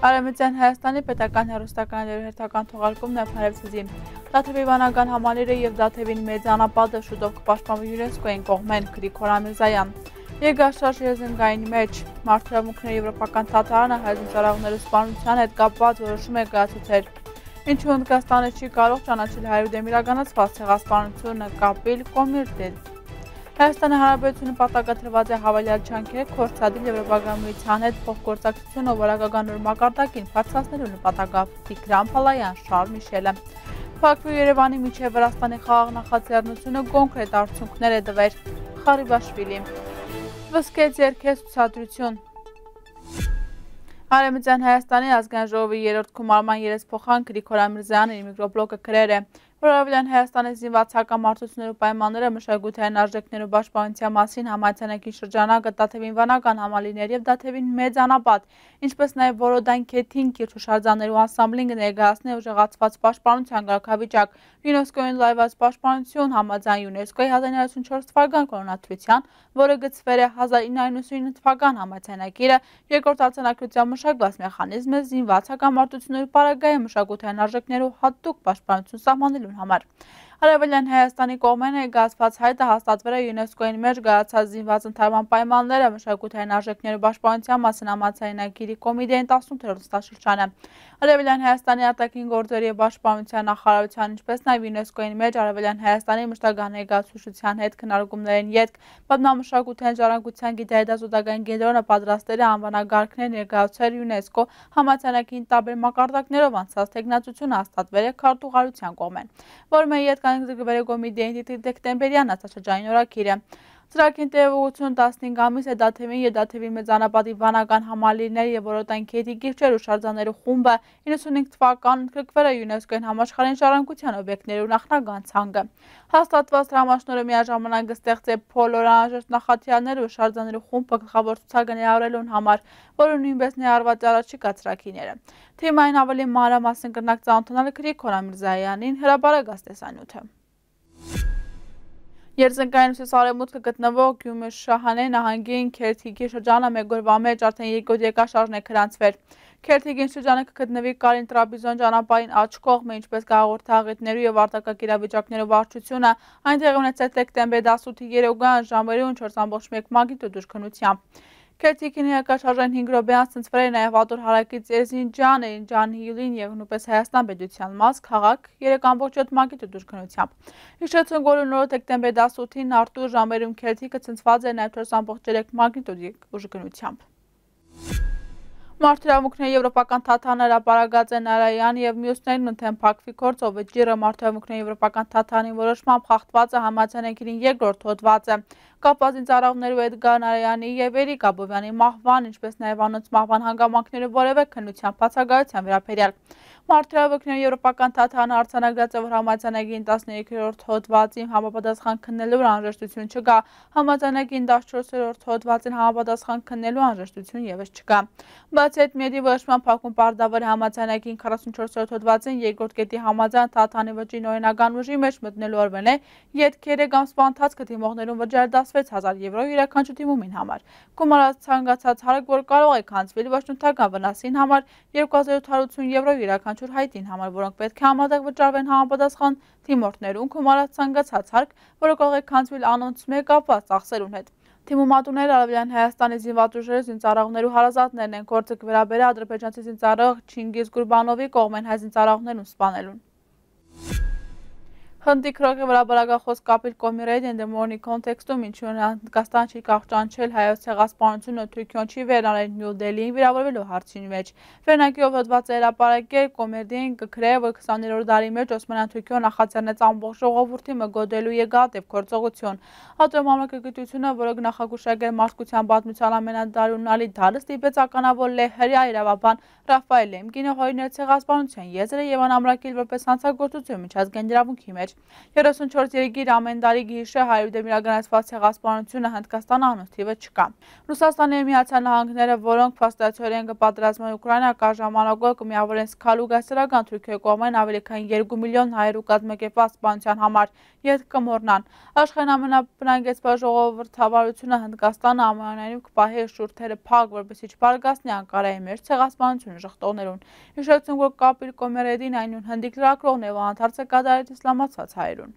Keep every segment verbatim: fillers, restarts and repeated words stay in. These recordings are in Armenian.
Արևմտյան Հայաստանի պետական հեռուստականների հերթական թողարկումն է Փարեվցիզի։ Դաթեւի վանական համալիրը եւ Դաթեւին մեծանապատը շուտով կպաշտպանվի ՅՈՒՆԵՍԿՕ-ին կողմեն Գրիգոր Ամիրզայան։ Երկրաշարժ եզնգայինի մեջ Մարդահամուկների եվրոպական թաթարանը հայ զինծառայողների սպանության հետ կապված որոշում է կայացուցել։ Ինչու Հնդկաստանը չի կարող ճանաչել հայրուդեմ իրականացված ցեղասպանությունը կապիլ Կոմիրդել։ Հայաստանի Հանրապետությունը պատակադրված է հավելյալ ջանքեր կորցադիլ Եվրոպական միության հետ փոխգործակցությունը որակական նոր մակարդակին բարձրացնելու նպատակով Տիգրան Փալայան, Շարլ Միշելը։ Բաքվի ու Երևանի միջև Վրաստանի խաղաղ նախաձեռնությունը կոնկրետ արդյունքներ է տվել։ Խարիբաշվիլի։ Ոսկե ձեռքեր ցուցադրություն։ Արևմտյան Հայաստանի ազգային ժողովի երրորդ գումարման երեսփոխան Գրիգոր Ամիրզյանը իր միկրոբլոգը գրել է, որ Արևելյան Հայաստանի զինված հակամարտությունների պայմանները մշակութային արժեքների պաշտպանության մասին համայնքային շրջանակը Դաթեւին վանական համալիրներ եւ Դաթեւին մեծանապատ, ինչպես նաեւ Որոդան Քեթին կիրճուշարձաններու անսամբլին ներկայացնել ուժեղացված պաշտպանության կարգավիճակ, ՅՈՒՆԵՍԿՕ-ին լայված պաշտպանություն համաձայն ՅՈՒՆԵՍԿՕ-ի հազար ինը հարյուր ութսուն չորս թվական կանոնադրության, որը գծվել է հազար ինը հարյուր նվաթ թվական համաձայնագիրը, երկրորդ արձանագրությամբ մշակված մեխանիզմը զինված հակամարտությունների պարագայում մշակութային արժեքներու հատուկ պաշտպանություն սահմանելու համար։ Արևելյան Հայաստանի կողմեն ներկայացված հայտը հաստատվել է ՅՈՒՆԵՍԿՕ-ին մեջ գրանցած զինված ընդհանրման պայմանները մշակութային արժեքների պաշտպանության մասին համաձայնագիրի կոմիտեին տասնութերորդ նստաշրջանը։ Արևելյան Հայաստանի արտաքին գործերի եւ պաշտպանության նախարարության, ինչպես նաեւ ՅՈՒՆԵՍԿՕ-ին մեջ Արևելյան Հայաստանի մշտական ներկայացուցչության հետ քննարկումներին ետք պատմամշակութային ժառանգության գիտահետազոտական կենտրոնը պատրաստել է անվանագարքներ ներկայացուցել ՅՈՒՆԵՍԿՕ համաձայնագիրի տարբեր մակարդակներով անցած թեկնածությունը հաստատվել է քարտուղարության կողմեն, որը ետք անգրկվել է կոմիտեի դեկտեմբերյան նստաշրջանի օրակիրը։ Ծրագրին տևողությունը տասնհինգ ամիս է Դաթեւին եւ Դաթեւի մեծանապատի վանական համալիրների եւ Որոդան Քեթի կիրճեր ուշարձաններու խումբը իննսունհինգ թվականն ընդգրկվել է ՅՈՒՆԵՍԿՕ-ին համաշխարհային ժառանգության օբյեկտներու նախնական ցանկը։ Հաստատված դրամաշնորհը միաժամանակ կստեղծե փոլ անհրաժեշտ նախատիալներու ուշարձաններու խումբը գլխավոր ցուցակը ներառելուն համար, որը նույնպես ներառված առաջիկա ծրագիրները։ Թեմային ավելի մանրամասն կրնակ ծանոթանալ Գրիգոր Ամիրզայանին հրապարակած տեսանյութը։ Երզնկայնուսից արևմուտքը գտնվող Գյումրիշահանե նահանգին Քերթիգի շրջանը մեկ օրվա մեջ արդեն երկու երկրաշարժն է գրանցվել։ Քերթիգին շրջանը կգտնվի Կարին Տրաբիզոն ճանապարհին աջ կողմը, ինչպես գաղորդա աղետներու եւ արտակարգ իրավիճակներու վարչությունը, այնտեղ ունեցել դեկտեմբեր տասնութի երեկոյան ժամերուն չորս տասնմեկ մագնիտուդ ուժգնությամբ։ Քերթիգին երկրաշարժային հինգ րոպեանց ցնցվել է նաեւ Ատոր հարակից Էրզինջան, Էրինջան-Հիլին եւ նույնպես Հայաստան պետության մաս քաղաք երեք տասնյոթ մագնիտուդ ուժգնությամբ։ Հիշեցնենք, որ նորը դեկտեմբեր տասնութին Արտուր ժամերում Քերթիգը ցնցված է նաեւ չորս տասնմեկ մագնիտուդ ուժգնությամբ։ Մարդահամուկների եվրոպական թաթարան հրապարակած է Նարայանի եւ մյուսներին ընդհեմ Բաքվի գործով Վճիռը Մարդահամուկների եվրոպական թաթարանի որոշմամբ խախտված է համաձայնագիրին երկրորդ հոդվածը, կապված զինծառայողներու Էդգար Նարայանի եւ Էրիկ Աբովյանի մահվան, ինչպես նաեւ անոնց մահվան հանգամանքների որևէ քննության բացակայության վերաբերյալ։ Մարդահամուկների եվրոպական թաթարանը արձանագրած է, որ համաձայնագիրին տասներեքերորդ հոդվածին համապատասխան քննելու անհրաժեշտություն չկա, համաձայնագիրին տասնչորսերորդ հոդվածին համապատասխան քննելու անհրաժեշտություն եւս չկա։ Բացի այդ, Մեդի որոշման փակում պարտավոր է համաձայնագիրին քառասունչորսերորդ հոդվածին երկրորդ կետի համաձայն թաթարանի վճիռն օրինական ուժի մեջ մտնելու օրվան է, ետք երեք ամսվա ընթացքը դիմողներուն վճարել դասվեց հազար եվրո յուրաքանչյուր դիմումին համար։ Գումարած ցանկացած հարկ, որ կարող է քանցվել ոչ նյութական վնասին համար, երկու հազար ութ հարյուր ութսուն եվրո յուրաքանչյուր հայտին համար, որոնք պետք է համատեղ վճարվեն համապատասխան դիմորդներուն, գումարած ցանկացած հարկ, որը կարող է քանցվել անոնց մեկ կապված ծախսերուն հետ։ Թիմումատուները Արևելյան Հայաստանի զինված ուժերի զինծառայողներու հարազատներն են, գործը կվերաբերի ադրբեջանցի զինծառայող Չինգիզ Գուրբանովի կողմեն հայ զինծառայողներուն սպանելուն։ Հնդի քրոկի վրա բարագախոս կապիլ Կոմիրեյդ in the morning context-ում ինչու Հնդկաստան չի կարող ճանաչել հայոց ցեղասպանությունը Թուրքիոն չի վերանալ Նյու Դելիին վիրավորվելու հարցին մեջ։ Վերնակիով հոդված է հրապարակել Կոմիրեյդին կգրե, որ քսաներորդ դարի մեջ Օսմանյան Թուրքիոն նախաձեռնեց ամբողջ ժողովրդի մգոդելու եկատև գործողություն։ Ատոմ ամրակրկիտությունը, որը նախագուշակել մարդկության պատմության ամենադարունալի դարը, ստիպեց ականավոր լեհերյա իրավաբան Ռաֆայել Լեմկինը հորինել ցեղասպանության եզրը եւ անամրակել որպես հանցագործություն միջազգային իրավունքի մեջ։ մեջ։ երեսունչորս երիգիր ամեն տարի գիշեր հարյուր դեմ իրականացված ցեղասպանությունը Հնդկաստանը անունց թիվը չկա։ Ռուսաստանի և Միացյալ Նահանգները, որոնք փաստացիորեն կպատրաստման Ուկրաինա ժամանակով կմիավորեն սգալու գայսերական Թուրքիայի կողմեն ավելի քան երկու միլիոն հայերու կազմակերպված սպանության համար, ետք կմոռնան։ Աշխարհին ամենաբնագեցված ժողովրդավարությունը Հնդկաստանը ամենայնիվ կպահի իր շուրթերը փակ, որպեսզի չբարգացնի Անկարայի մեջ ցեղասպանությունը ժխտողներուն։ Հիշեցնենք, որ Կապիլ Կոմերեդին այնուն հնդիկ լրագրողն և անթարցը կատարեց իսլամացված հայերուն։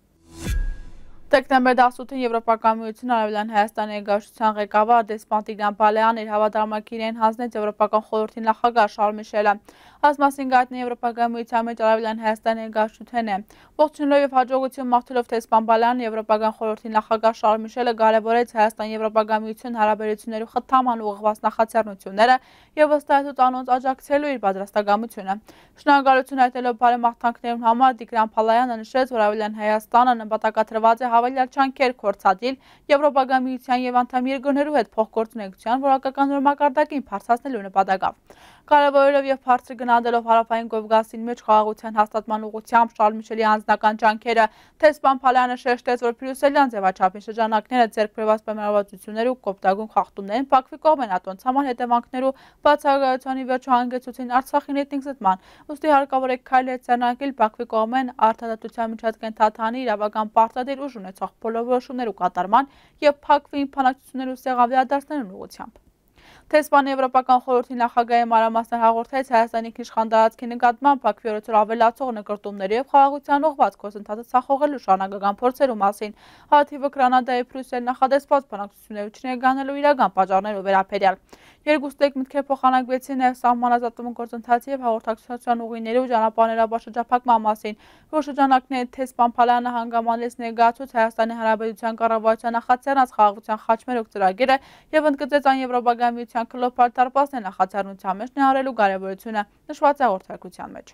Դեկտեմբեր տասնութին Եվրոպական միությունը Արևելյան Հայաստանի ներկայացության ղեկավար դեսպան Տիգրան Բալեանը իր հավատարմագիրեն հանձնեց Եվրոպական խորհրդի նախագահ Շարլ Միշելը։ Այս մասին գայտնի Եվրոպական միության մեջ Արևելյան Հայաստանի ներկայացությունն է։ Ողջունելով և հաջողություն մաղթելով դեսպան Բալեանը Եվրոպական խորհրդի նախագահ Շարլ Միշելը կարևորեց Հայաստան-Եվրոպական միություն հարաբերություններու խթանման ուղղված նախաձեռնությունները և վստահեցուց անոնց աջակցելու իր պատրաստակամությունը։ Շնորհակալություն հայտնելով բարեմաղթանքներուն համար Տիգրան Բալեանը նշեց, որ Արևելյան Հայաստանը նպատակադրված է հավելյալ ջանքեր կորցածիլ Եվրոպական միության և անդամ երկրներու հետ փոխգործունեության որակական նորմակարգին բարձրացնելու նպատակով։ Կարևորելով և բարձր գնահատելով Հարավային Կովկասին մեջ խաղաղության հաստատման ուղղությամբ Շարլ Միշելի անձնական ջանքերը, դեսպան Բալեանը շեշտեց, որ բրյուսելյան ձևաչափի շրջանակները ձեռք բերված պայմանավորվածություններու կոպտագույն խախտումներին Բաքվի կողմեն ատոնց համար հետևանքներու բացահայտության ի վերջո հանգեցուցին Արցախին էթնիկ զտման, ուստի հարկավոր է քայլեր ձեռնարկել Բաքվի կողմեն արտադրության միջազգային թաթանի իրավական պարտադիր ուժ ունեցող բոլոր որոշումներու կատարման և Բաքվի բանակցություններու սեղան վերադարձնելու ուղղությամբ։ Դեսպանը Եվրոպական խորհրդի նախագահի մանրամասն հաղորդեց Հայաստանի ինքնիշխան տարածքի նկատմամբ Բաքվի օրեցօր ավելացող նկրտումների և խաղաղության ուղղված գործընթացը ցախողելու շարունակական փորձերու մասին, հաթիվը Կանադայի Բրյուսել նախադեсպած բանակցություններու չներկանալու իրական պատճառներու վերաբերյալ։ Երկուստեք մտքեր փոխանակվեցին նաև սահմանազատման գործընթացի և հաղորդակցության ուղիների ու ճանապարհներաբար շրջափակման մասին, որ շրջանակները դեսպան Բալեանը հանգամանեց ներկայացուց Հայաստանի Հանրապետության կառավարության նախաձեռնած խաղաղության խաչմերուկ ծրագիրը և ընդգծեց այն Եվրոպական միության քլոփար դարպասներ նախաձեռնության մեջ ներառելու կարևորությունը, նշված է հաղորդակցության մեջ։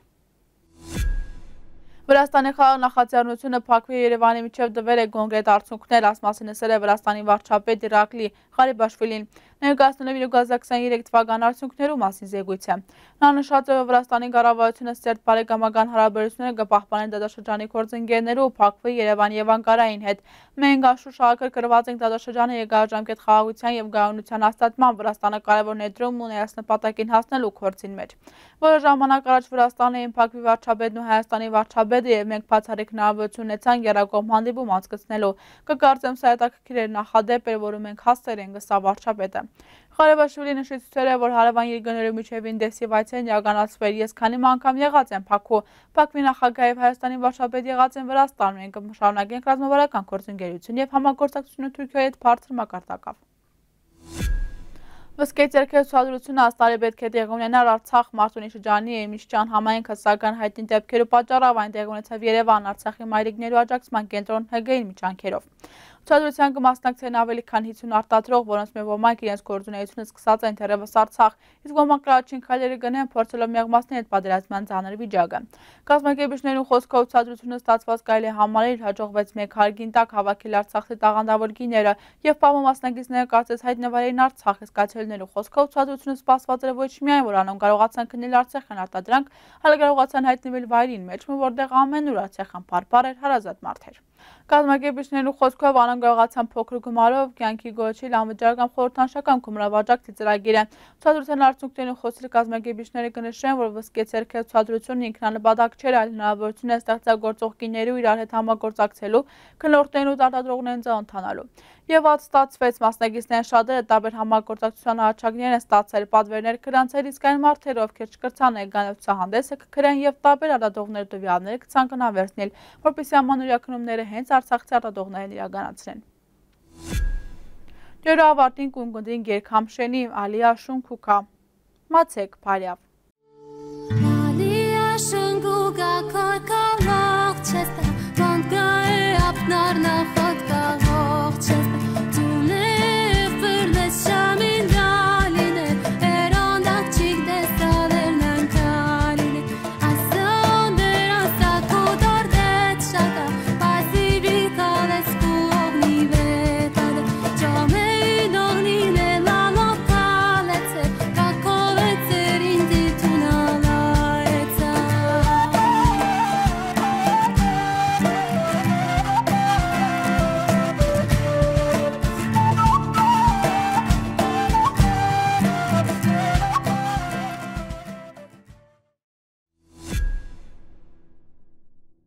Վրաստանի խաղաղ նախաձեռնությունը Բաքվի և Երևանի միջև տվել է կոնկրետ արդյունքներ, այս մասին ասել է Վրաստանի վարչապետ Իրակլի Ղարիբաշվիլին, ներկայացնելով իր երկու հազար քսաներեք թվականի արդյունքներու մասին զեկույցը։ Նա նշած է, որ Վրաստանի կառավարությունը սերտ բարեկամական հարաբերություններ կպահպանի դատաշրջանի գործընկերներու Բաքվի, Երևանի և Անկարայի հետ։ Մենք աշուշահակր գրված ենք դատաշրջանի երկարաժամկետ խաղաղության և գայունության հաստատման Վրաստանը կարևոր ներդրում ունի այս նպատակին հասնելու գործին մեջ։ Որոշ ժամանակ առաջ Վրաստանը էին Բաքվի վարչապետն ու Հայաստանի վարչապետը և մենք բացառիկ հնարավորություն ունեցանք եռակողմ հանդիպում անցկացնելու։ Կկարծեմ սա հետաքրքիր էր նախադեպ էր, որը մենք հասցրել ենք, ըստ վարչապետը։ Ղարիբաշվիլին նշեց ցույցեր է, որ հարևան երկրներու միջև ինդեսիվ այցեն իրականացվել։ Ես քանի անգամ եղած եմ Բաքու, Բաքվի նախագահ և Հայաստանի վարչապետ եղած են Վրաստան, մենք կշարունակենք ռազմավարական գործընկերություն և համագործակցությունը Թուրքիայի հետ բարձր մակարդակով։ Ոսկե ձեռքերի ցուցադրությունը այս տարի պետք է տեղի ունենար Արցախ Մարտունի շրջանի Էմիշճան համայնքը, սակայն հայտնի դեպքերու պատճառով այն տեղի ունեցավ Երևան Արցախի մայրիկներու աջակցման կենտրոն Հ Գ-ի միջանքերով։ Ցուցադրության կմասնակցեն ավելի քան հիսուն արտադրող, որոնց մեջ ոմանք իրենց գործունեությունը սկսած են թերևս Արցախ, իսկ ոմանք առաջին քայլերը գնեն փորձելով մեղմացնել այդ պատերազմյան ծանր վիճակը։ Կազմակերպիչներու խոսքով ցուցադրությունը ստացված կարելի է համարել հաջողվեց մեկ հարգին տակ հավաքել Արցախի տաղանդավոր գիները և պահու մասնակիցները կարծես հայտնվել էին Արցախ, իսկ այցելուներու խոսքով ցուցադրությունը սպասված էր ոչ միայն, որ անոնք կարողացան քննել Արցախյան արտադրանք, այլ կարողացան հայտնվել վայրին մեջ, որտեղ ամենուր Արցախյան բարբառ էր, հարազատ մարդեր։ Կազմակերպիչներու խոսքով անոնք կարողացան փոքր գումարով կյանքի գոչել անվճար կամ խորհրդանշական գումարավաճառքի ծրագիրը։ Ցուցադրության արդյունքներու խոսել կազմակերպիչները կնշեն, որ ոսկե ձեռքերի ցուցադրությունը ինքնանպատակ չէր, այլ հնարավորություն է ստեղծագործող գիներու իրար հետ համագործակցելու, քննորդներու արտադրողներն ծանոթանալու։ Եվ այդ ստացվեց, մասնակիցներն շատերը տարբեր համագործակցության առաջարկներ են ստացել, պատվերներ գրանցել, իսկ այն մարդերը, ովքեր չկրցան ներկայանալ ցուցահանդեսը, կգրեն եւ տարբեր արտադրողների տվյալները կցանկանան վերցնել, որպեսզի ամանորյա քննումները հենց արցախցի արտադրողներն իրականացնեն։ Դյուրավարտին կունկնդին գերքամշենի Ալիա Շունքուկա Մացեք Փարյավ